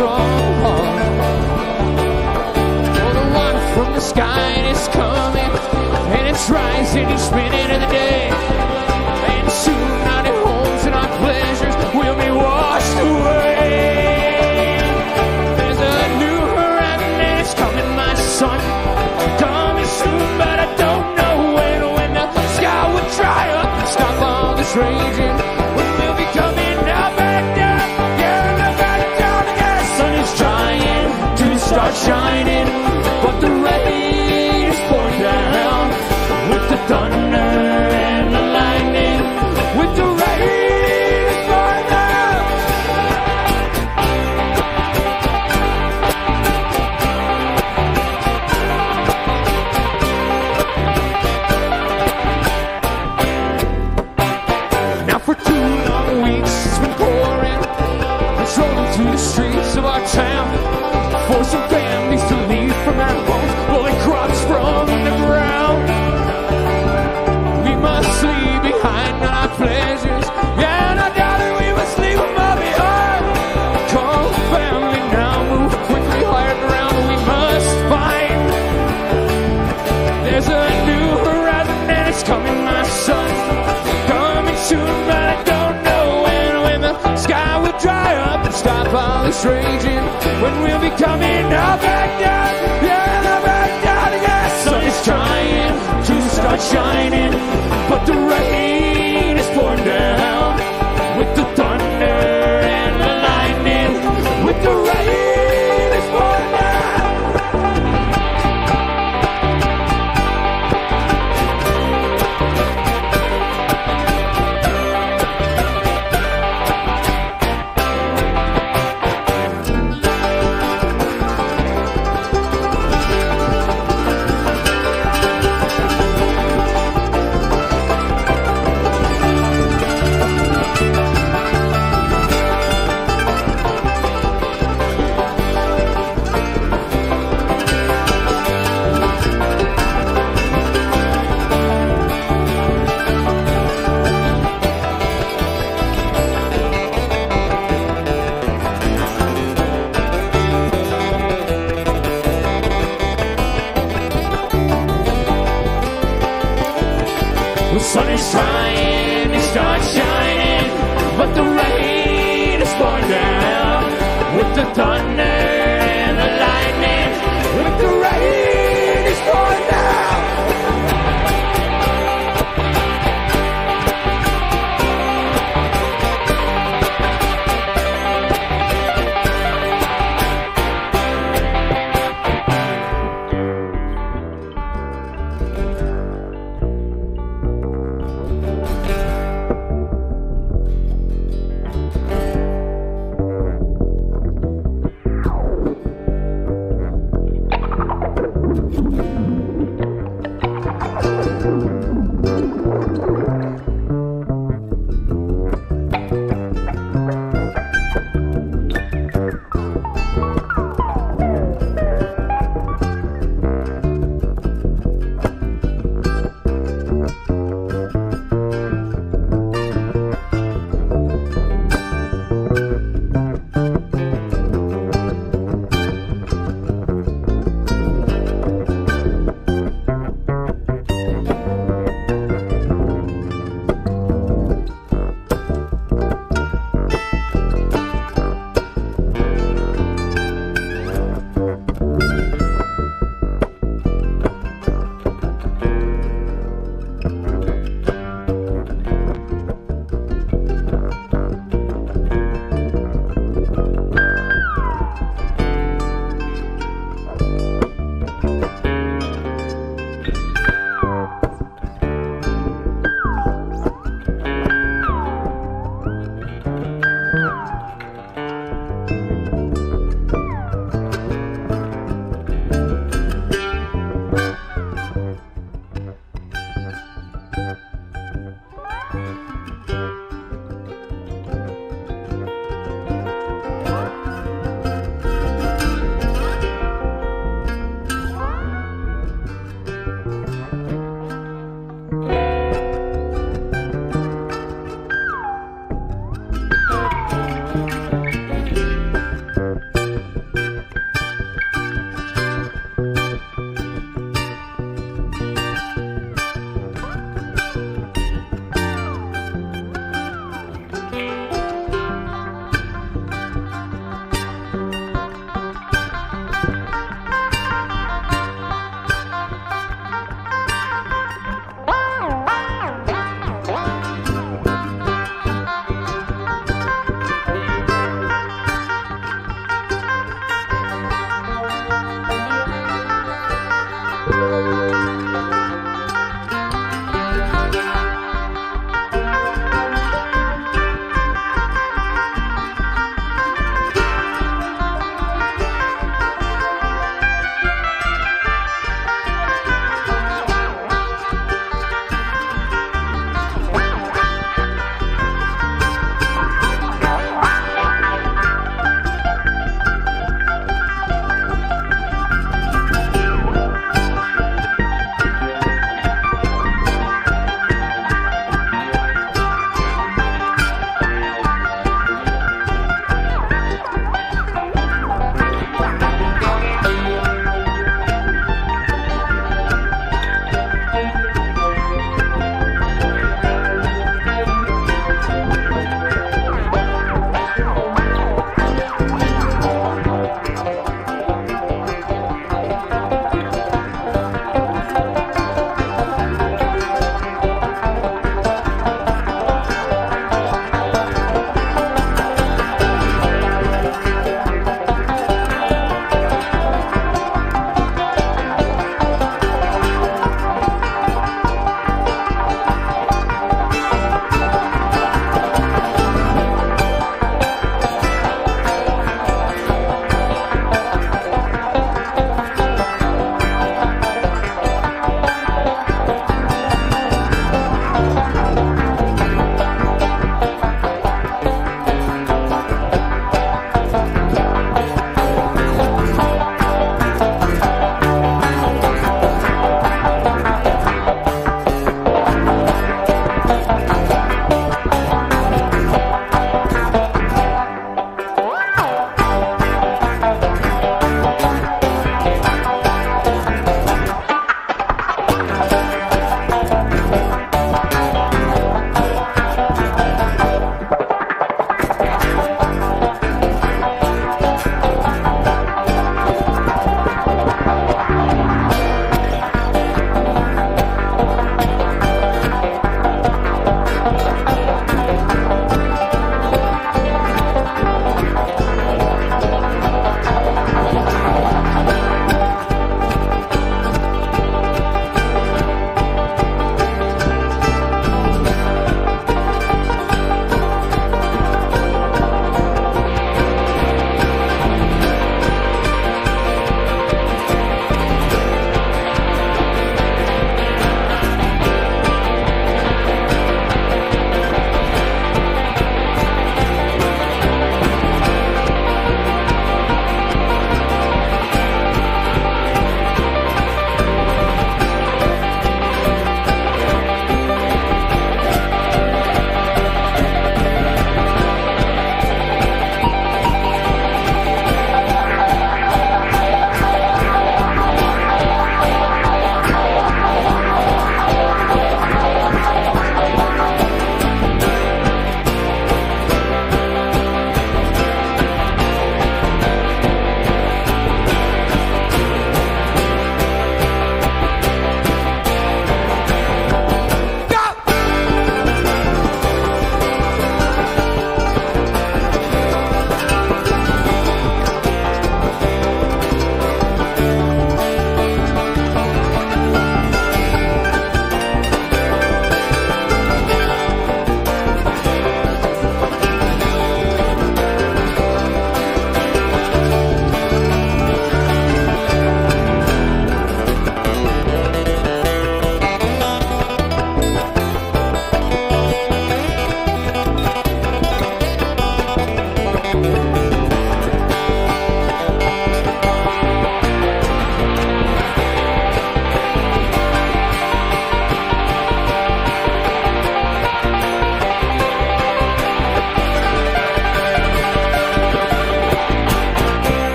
from. Oh, the one from the sky is coming, and it's rising each minute of the day. And soon our homes and our pleasures will be washed away. There's a new horizon and it's coming, my son. Coming soon, but I don't know when the sky will dry up and stop all this raging. When we'll be coming out back down, yeah, back down again. The sun is trying to start shining, but the rain is pouring down with the thunder and the lightning, with the rain is pouring down. Now for 2 long weeks it's been pouring. It's rolling through the streets of our town, forcing families to leave from their homes, pulling crops from the ground. We must leave behind our pleasures, yeah, and I doubt it, we must leave them all behind. Come family now, move quickly, hard around, we must find. There's a new horizon and it's coming, my son. Coming soon, but I don't know when the sky will dry up and stop all this raging. When we'll be coming out back down, yeah, back down again. The sun is trying to start shining, but the rain is pouring down with the thunder and the lightning, with the rain is pouring down.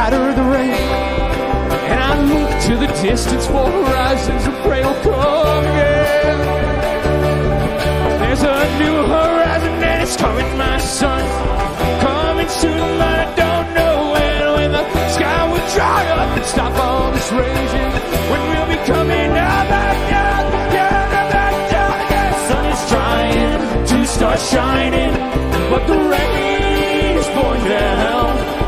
patter the rain. And I look to the distance for horizons and pray will come again. There's a new horizon and it's coming, my son. Coming soon, but I don't know when the sky will dry up and stop all this raging. When we'll be coming out back down, the sun is trying to start shining, but the rain is pouring down.